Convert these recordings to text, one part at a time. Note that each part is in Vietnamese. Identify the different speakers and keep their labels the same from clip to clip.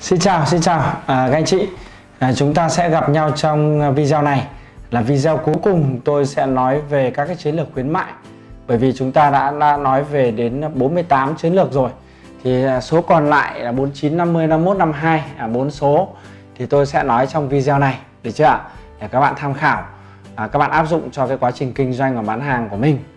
Speaker 1: Xin chào các anh chị. Chúng ta sẽ gặp nhau trong video này, là video cuối cùng tôi sẽ nói về các cái chiến lược khuyến mại. Bởi vì chúng ta đã nói về đến 48 chiến lược rồi, thì số còn lại là 49, 50, 51, 52, 4 số thì tôi sẽ nói trong video này, được chưa ạ? Để các bạn tham khảo, các bạn áp dụng cho cái quá trình kinh doanh và bán hàng của mình.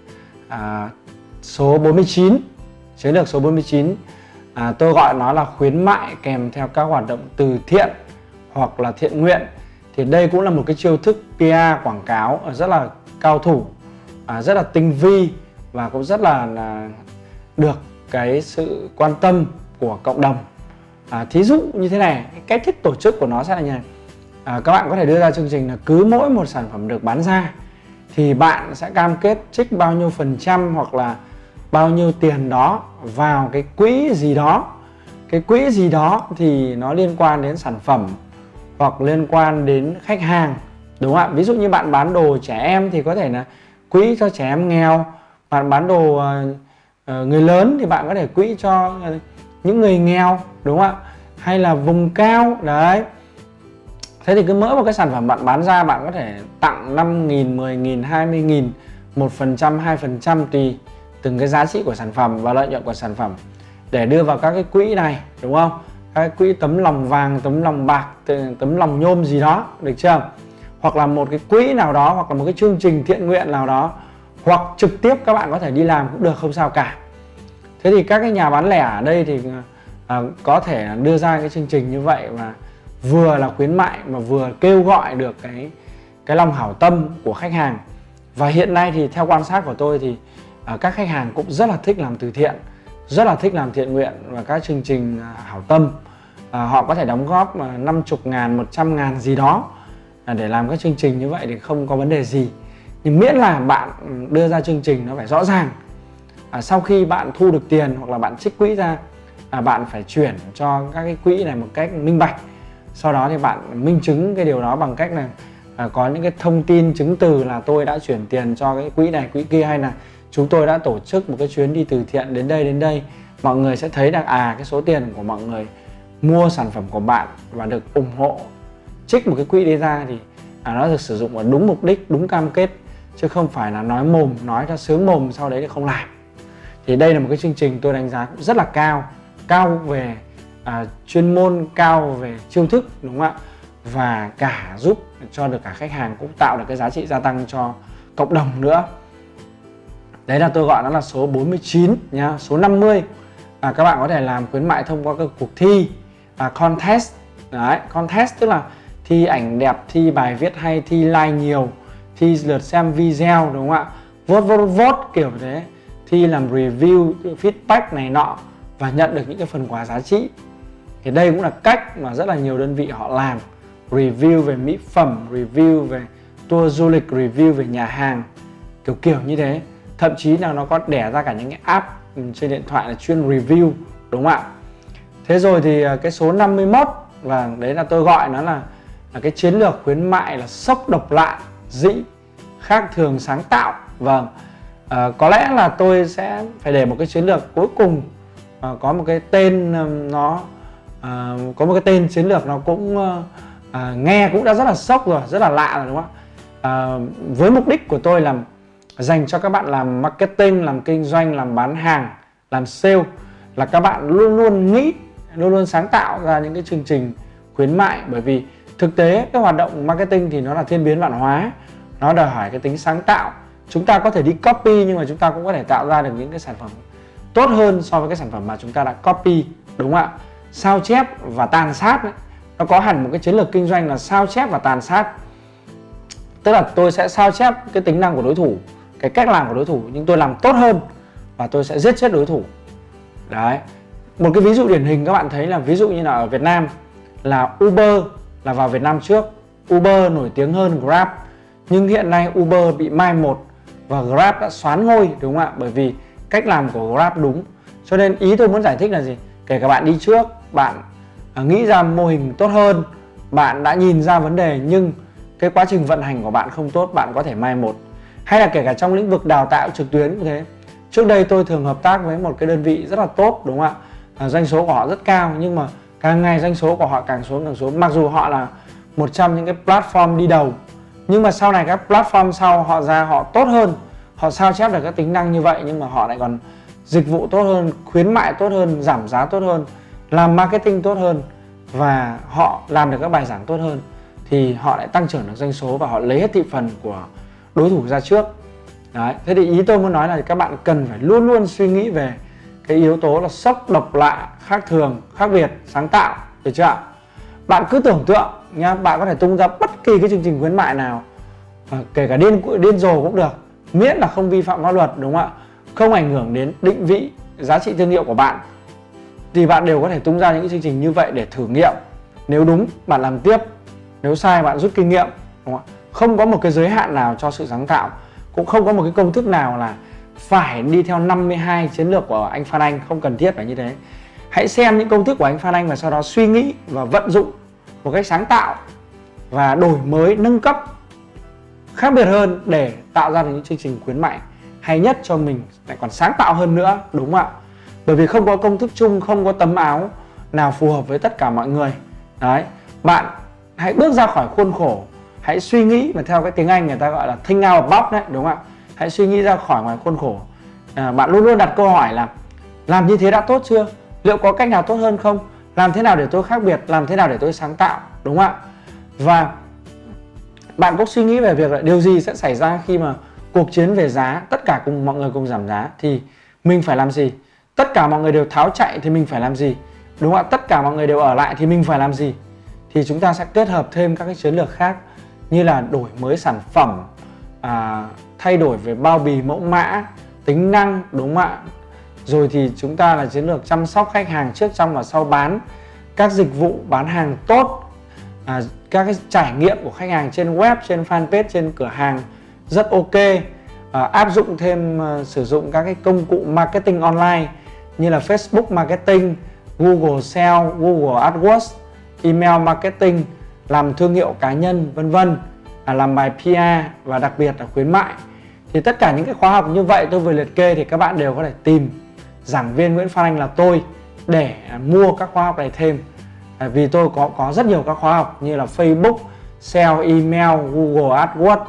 Speaker 1: Số 49, chiến lược số 49, tôi gọi nó là khuyến mại kèm theo các hoạt động từ thiện hoặc là thiện nguyện. Thì đây cũng là một cái chiêu thức PR quảng cáo rất là cao thủ, rất là tinh vi và cũng rất là được cái sự quan tâm của cộng đồng. Thí dụ như thế này, cái cách thức tổ chức của nó sẽ là như này. Các bạn có thể đưa ra chương trình là cứ mỗi một sản phẩm được bán ra thì bạn sẽ cam kết trích bao nhiêu % hoặc là bao nhiêu tiền đó vào cái quỹ gì đó. Cái quỹ gì đó thì nó liên quan đến sản phẩm hoặc liên quan đến khách hàng, đúng không ạ? Ví dụ như bạn bán đồ trẻ em thì có thể là quỹ cho trẻ em nghèo. Bạn bán đồ người lớn thì bạn có thể quỹ cho những người nghèo, đúng không ạ? Hay là vùng cao, đấy. Thế thì cứ mỗi một cái sản phẩm bạn bán ra, bạn có thể tặng 5.000, 10.000, 20.000, 1%, 2% tùy từng cái giá trị của sản phẩm và lợi nhuận của sản phẩm để đưa vào các cái quỹ này, đúng không? Các cái quỹ tấm lòng vàng, tấm lòng bạc, tấm lòng nhôm gì đó, được chưa? Hoặc là một cái quỹ nào đó, hoặc là một cái chương trình thiện nguyện nào đó, hoặc trực tiếp các bạn có thể đi làm cũng được, không sao cả. Thế thì các cái nhà bán lẻ ở đây thì có thể đưa ra cái chương trình như vậy và vừa là khuyến mại mà vừa kêu gọi được cái lòng hảo tâm của khách hàng. Và hiện nay thì theo quan sát của tôi thì các khách hàng cũng rất là thích làm từ thiện, rất là thích làm thiện nguyện và các chương trình hảo tâm. Họ có thể đóng góp 50.000, 100.000 gì đó để làm các chương trình như vậy thì không có vấn đề gì. Nhưng miễn là bạn đưa ra chương trình nó phải rõ ràng. Sau khi bạn thu được tiền hoặc là bạn trích quỹ ra, bạn phải chuyển cho các cái quỹ này một cách minh bạch. Sau đó thì bạn minh chứng cái điều đó bằng cách là có những cái thông tin chứng từ là tôi đã chuyển tiền cho cái quỹ này, quỹ kia, hay là chúng tôi đã tổ chức một cái chuyến đi từ thiện đến đây. Mọi người sẽ thấy rằng cái số tiền của mọi người mua sản phẩm của bạn và được ủng hộ, trích một cái quỹ đấy ra thì nó được sử dụng vào đúng mục đích, đúng cam kết, chứ không phải là nói mồm, nói cho sướng mồm sau đấy thì không làm. Thì đây là một cái chương trình tôi đánh giá cũng rất là cao về chuyên môn, cao về chiêu thức, đúng không ạ? Và cả giúp cho được cả khách hàng, cũng tạo được cái giá trị gia tăng cho cộng đồng nữa. Đấy là tôi gọi nó là số 49 nhá. Số 50, các bạn có thể làm khuyến mại thông qua các cuộc thi, contest. Đấy, contest tức là thi ảnh đẹp, thi bài viết hay, thi like nhiều, thi lượt xem video, đúng không ạ? Vote kiểu thế, thi làm review, feedback này nọ và nhận được những cái phần quà giá trị. Thì đây cũng là cách mà rất là nhiều đơn vị họ làm. Review về mỹ phẩm, review về tour du lịch, review về nhà hàng, kiểu như thế. Thậm chí là nó có đẻ ra cả những cái app trên điện thoại là chuyên review, đúng không ạ? Thế rồi thì cái số 51, và đấy là tôi gọi nó là cái chiến lược khuyến mại là sốc độc lạ, dị, khác thường, sáng tạo. Vâng, có lẽ là tôi sẽ phải để một cái chiến lược cuối cùng có một cái tên có một cái tên chiến lược nó cũng nghe cũng đã rất là sốc rồi, rất là lạ rồi, đúng không ạ? Với mục đích của tôi là dành cho các bạn làm marketing, làm kinh doanh, làm bán hàng, làm sale, là các bạn luôn luôn nghĩ, luôn luôn sáng tạo ra những cái chương trình khuyến mại. Bởi vì thực tế cái hoạt động marketing thì nó là thiên biến vạn hóa, nó đòi hỏi cái tính sáng tạo. Chúng ta có thể đi copy nhưng mà chúng ta cũng có thể tạo ra được những cái sản phẩm tốt hơn so với cái sản phẩm mà chúng ta đã copy, đúng không ạ? Sao chép và tàn sát ấy. Nó có hẳn một cái chiến lược kinh doanh là sao chép và tàn sát. Tức là tôi sẽ sao chép cái tính năng của đối thủ, cái cách làm của đối thủ, nhưng tôi làm tốt hơn và tôi sẽ giết chết đối thủ. Đấy. Một cái ví dụ điển hình các bạn thấy là ví dụ như là ở Việt Nam là Uber là vào Việt Nam trước. Uber nổi tiếng hơn Grab, nhưng hiện nay Uber bị mai một và Grab đã soán ngôi, đúng không ạ? Bởi vì cách làm của Grab đúng. Cho nên ý tôi muốn giải thích là gì? Kể cả bạn đi trước, bạn nghĩ ra mô hình tốt hơn, bạn đã nhìn ra vấn đề nhưng cái quá trình vận hành của bạn không tốt, bạn có thể mai một. Hay là kể cả trong lĩnh vực đào tạo trực tuyến cũng thế. Trước đây tôi thường hợp tác với một cái đơn vị rất là tốt, đúng không ạ? Doanh số của họ rất cao, nhưng mà càng ngày doanh số của họ càng xuống. Mặc dù họ là một trong những cái platform đi đầu, nhưng mà sau này các platform sau họ ra họ tốt hơn, họ sao chép được các tính năng như vậy, nhưng mà họ lại còn dịch vụ tốt hơn, khuyến mại tốt hơn, giảm giá tốt hơn, làm marketing tốt hơn, và họ làm được các bài giảng tốt hơn, thì họ lại tăng trưởng được doanh số và họ lấy hết thị phần của đối thủ ra trước. Đấy. Thế thì ý tôi muốn nói là các bạn cần phải luôn luôn suy nghĩ về cái yếu tố là sốc, độc lạ, khác thường, khác biệt, sáng tạo, được chưa ạ? Bạn cứ tưởng tượng nhá, bạn có thể tung ra bất kỳ cái chương trình khuyến mại nào, kể cả điên rồ cũng được, miễn là không vi phạm pháp luật, đúng không ạ? Không ảnh hưởng đến định vị, giá trị thương hiệu của bạn, thì bạn đều có thể tung ra những cái chương trình như vậy để thử nghiệm. Nếu đúng, bạn làm tiếp. Nếu sai, bạn rút kinh nghiệm, đúng không ạ? Không có một cái giới hạn nào cho sự sáng tạo, cũng không có một cái công thức nào là phải đi theo 52 chiến lược của anh Phan Anh, không cần thiết phải như thế. Hãy xem những công thức của anh Phan Anh và sau đó suy nghĩ và vận dụng một cách sáng tạo và đổi mới, nâng cấp, khác biệt hơn để tạo ra được những chương trình khuyến mại hay nhất cho mình, lại còn sáng tạo hơn nữa, đúng không ạ? Bởi vì không có công thức chung, không có tấm áo nào phù hợp với tất cả mọi người. Đấy, bạn hãy bước ra khỏi khuôn khổ, hãy suy nghĩ, mà theo cái tiếng Anh người ta gọi là think out of box đấy, đúng không ạ? Hãy suy nghĩ ra khỏi ngoài khuôn khổ. Bạn luôn luôn đặt câu hỏi là làm như thế đã tốt chưa? Liệu có cách nào tốt hơn không? Làm thế nào để tôi khác biệt? Làm thế nào để tôi sáng tạo? Đúng không ạ? Và bạn cũng suy nghĩ về việc là điều gì sẽ xảy ra khi mà cuộc chiến về giá, tất cả mọi người cùng giảm giá thì mình phải làm gì? Tất cả mọi người đều tháo chạy thì mình phải làm gì? Đúng không ạ? Tất cả mọi người đều ở lại thì mình phải làm gì? Thì chúng ta sẽ kết hợp thêm các cái chiến lược khác như là đổi mới sản phẩm, thay đổi về bao bì, mẫu mã, tính năng, đúng không ạ? Rồi thì chúng ta là chiến lược chăm sóc khách hàng trước, trong và sau bán, các dịch vụ bán hàng tốt, các cái trải nghiệm của khách hàng trên web, trên fanpage, trên cửa hàng rất ok. Áp dụng thêm sử dụng các cái công cụ marketing online như là Facebook marketing, Google Sale, Google AdWords, email marketing, làm thương hiệu cá nhân, vân vân, làm bài PR và đặc biệt là khuyến mại. Thì tất cả những cái khóa học như vậy tôi vừa liệt kê thì các bạn đều có thể tìm giảng viên Nguyễn Phan Anh là tôi để mua các khóa học này thêm. Vì tôi có rất nhiều các khóa học như là Facebook, Sale, email, Google AdWords,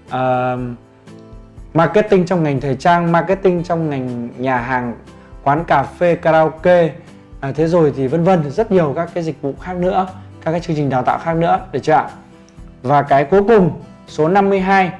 Speaker 1: marketing trong ngành thời trang, marketing trong ngành nhà hàng, quán cà phê, karaoke, thế rồi thì vân vân, rất nhiều các cái dịch vụ khác nữa, các cái chương trình đào tạo khác nữa, được chưa ạ? Và cái cuối cùng, số 52,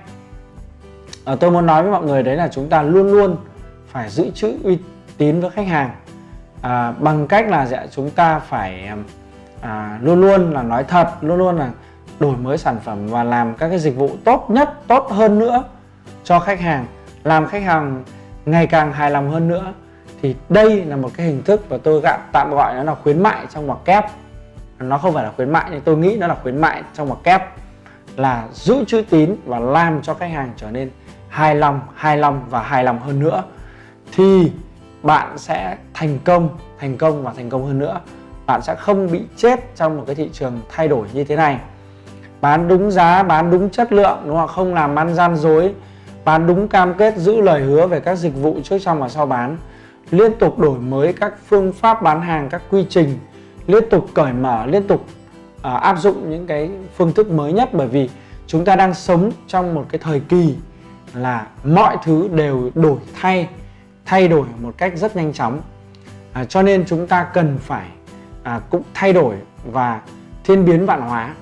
Speaker 1: tôi muốn nói với mọi người đấy là chúng ta luôn luôn phải giữ chữ uy tín với khách hàng, bằng cách là chúng ta phải luôn luôn là nói thật, luôn luôn là đổi mới sản phẩm và làm các cái dịch vụ tốt nhất, tốt hơn nữa cho khách hàng, làm khách hàng ngày càng hài lòng hơn nữa. Thì đây là một cái hình thức và tôi tạm gọi nó là khuyến mại trong ngoặc kép. Nó không phải là khuyến mại nhưng tôi nghĩ nó là khuyến mại trong ngoặc kép, là giữ chữ tín và làm cho khách hàng trở nên hài lòng và hài lòng hơn nữa, thì bạn sẽ thành công hơn nữa. Bạn sẽ không bị chết trong một cái thị trường thay đổi như thế này. Bán đúng giá, bán đúng chất lượng, đúng không? Không làm ăn gian dối, bán đúng cam kết, giữ lời hứa về các dịch vụ trước, trong và sau bán, liên tục đổi mới các phương pháp bán hàng, các quy trình, liên tục cởi mở, liên tục áp dụng những cái phương thức mới nhất. Bởi vì chúng ta đang sống trong một cái thời kỳ là mọi thứ đều thay đổi một cách rất nhanh chóng, cho nên chúng ta cần phải cũng thay đổi và thiên biến vạn hóa,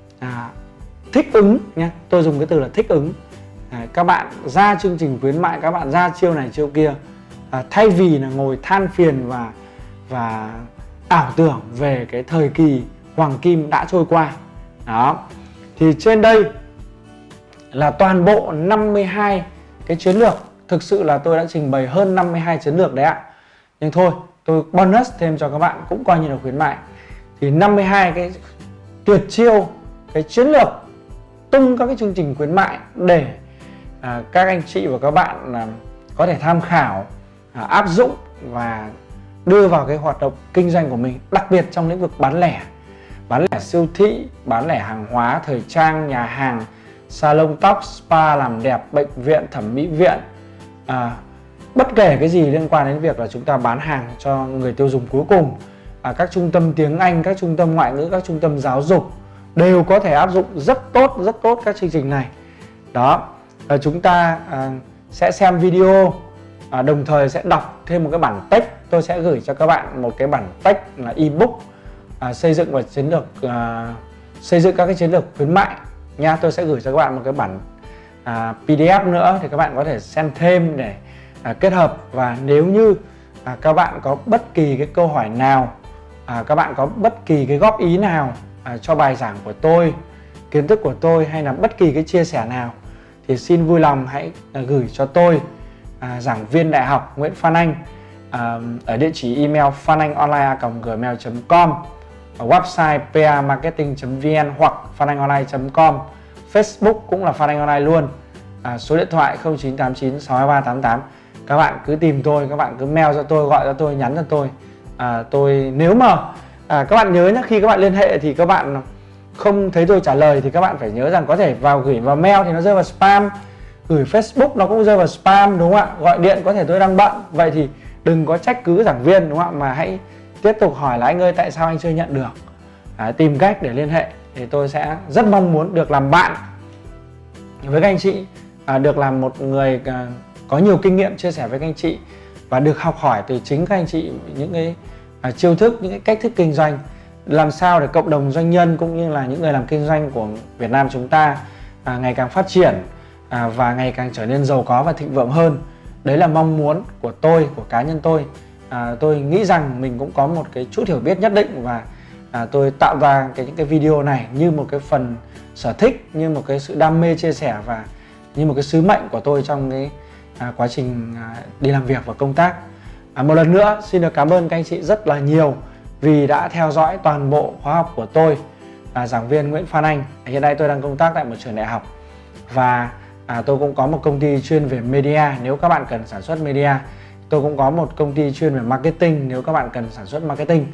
Speaker 1: thích ứng nhé. Tôi dùng cái từ là thích ứng. Các bạn ra chương trình khuyến mại, các bạn ra chiêu này chiêu kia, thay vì là ngồi than phiền và ảo tưởng về cái thời kỳ hoàng kim đã trôi qua. Đó. Thì trên đây là toàn bộ 52 cái chiến lược. Thực sự là tôi đã trình bày hơn 52 chiến lược đấy ạ. Nhưng thôi, tôi bonus thêm cho các bạn cũng coi như là khuyến mại. Thì 52 cái tuyệt chiêu, cái chiến lược tung các cái chương trình khuyến mại để các anh chị và các bạn có thể tham khảo, áp dụng và đưa vào cái hoạt động kinh doanh của mình, đặc biệt trong lĩnh vực bán lẻ siêu thị, bán lẻ hàng hóa, thời trang, nhà hàng, salon tóc, spa, làm đẹp, bệnh viện, thẩm mỹ viện, bất kể cái gì liên quan đến việc là chúng ta bán hàng cho người tiêu dùng cuối cùng, các trung tâm tiếng Anh, các trung tâm ngoại ngữ, các trung tâm giáo dục đều có thể áp dụng rất tốt các chương trình này. Đó, chúng ta sẽ xem video, đồng thời sẽ đọc thêm một cái bản text. Tôi sẽ gửi cho các bạn một cái bản text là ebook xây dựng và chiến lược, xây dựng các cái chiến lược khuyến mại nha. Tôi sẽ gửi cho các bạn một cái bản PDF nữa thì các bạn có thể xem thêm để kết hợp. Và nếu như các bạn có bất kỳ cái câu hỏi nào, các bạn có bất kỳ cái góp ý nào cho bài giảng của tôi, kiến thức của tôi, hay là bất kỳ cái chia sẻ nào thì xin vui lòng hãy gửi cho tôi, giảng viên đại học Nguyễn Phan Anh, ở địa chỉ email phananhonline@gmail.com, website pamarketing.vn hoặc phananhonline.com, Facebook cũng là Phan Anh Online luôn, số điện thoại 0989 62388. Các bạn cứ tìm tôi, các bạn cứ mail cho tôi, gọi cho tôi, nhắn cho tôi. Nếu mà các bạn nhớ nhé, khi các bạn liên hệ thì các bạn không thấy tôi trả lời thì các bạn phải nhớ rằng có thể gửi vào mail thì nó rơi vào spam, gửi Facebook nó cũng rơi vào spam, đúng không ạ? Gọi điện có thể tôi đang bận, vậy thì đừng có trách cứ giảng viên, đúng không ạ? Mà hãy tiếp tục hỏi là anh ơi tại sao anh chưa nhận được, tìm cách để liên hệ. Thì tôi sẽ rất mong muốn được làm bạn với các anh chị, được làm một người có nhiều kinh nghiệm chia sẻ với các anh chị, và được học hỏi từ chính các anh chị những cái chiêu thức, những cái cách thức kinh doanh, làm sao để cộng đồng doanh nhân cũng như là những người làm kinh doanh của Việt Nam chúng ta ngày càng phát triển và ngày càng trở nên giàu có và thịnh vượng hơn. Đấy là mong muốn của tôi, của cá nhân tôi. Tôi nghĩ rằng mình cũng có một cái chút hiểu biết nhất định, và tôi tạo ra những cái video này như một cái phần sở thích, như một cái sự đam mê chia sẻ, và như một cái sứ mệnh của tôi trong cái quá trình đi làm việc và công tác. Một lần nữa xin được cảm ơn các anh chị rất là nhiều vì đã theo dõi toàn bộ khóa học của tôi, giảng viên Nguyễn Phan Anh. Hiện nay tôi đang công tác tại một trường đại học, và tôi cũng có một công ty chuyên về media nếu các bạn cần sản xuất media. Tôi cũng có một công ty chuyên về marketing nếu các bạn cần sản xuất marketing.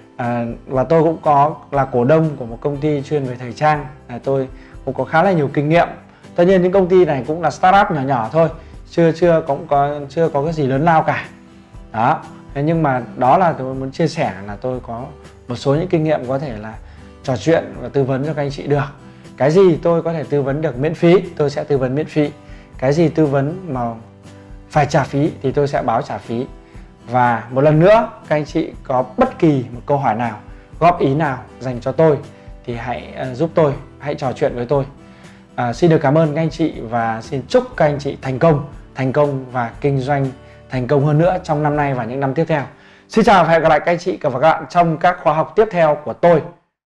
Speaker 1: Và tôi cũng có là cổ đông của một công ty chuyên về thời trang. Tôi cũng có khá là nhiều kinh nghiệm. Tất nhiên những công ty này cũng là startup nhỏ nhỏ thôi, chưa có cái gì lớn lao cả. Đó. Thế nhưng mà đó là tôi muốn chia sẻ là tôi có một số những kinh nghiệm có thể là trò chuyện và tư vấn cho các anh chị được. Cái gì tôi có thể tư vấn được miễn phí, tôi sẽ tư vấn miễn phí. Cái gì tư vấn mà phải trả phí thì tôi sẽ báo trả phí. Và một lần nữa, các anh chị có bất kỳ một câu hỏi nào, góp ý nào dành cho tôi thì hãy giúp tôi, hãy trò chuyện với tôi. Xin được cảm ơn các anh chị và xin chúc các anh chị thành công và kinh doanh thành công hơn nữa trong năm nay và những năm tiếp theo. Xin chào và hẹn gặp lại các anh chị và các bạn trong các khóa học tiếp theo của tôi.